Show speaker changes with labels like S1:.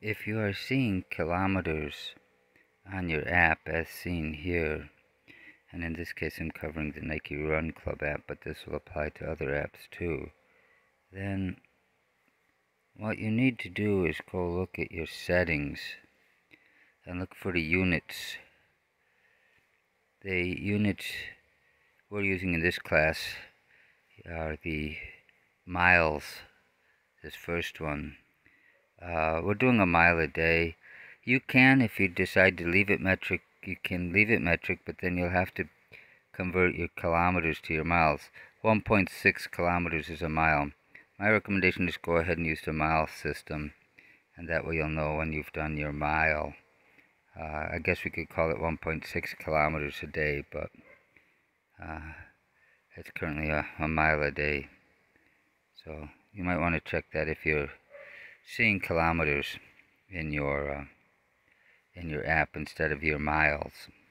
S1: If you are seeing kilometers on your app as seen here, and in this case I'm covering the Nike Run Club app, but this will apply to other apps too, then what you need to do is go look at your settings and look for the units. The units we're using in this class are the miles, this first one. We're doing a mile a day. You can, if you decide to leave it metric, you can leave it metric, but then you'll have to convert your kilometers to your miles. 1.6 kilometers is a mile. My recommendation is go ahead and use the mile system, and that way you'll know when you've done your mile. I guess we could call it 1.6 kilometers a day, but it's currently a mile a day. So you might want to check that if you're seeing kilometers in your app instead of your miles.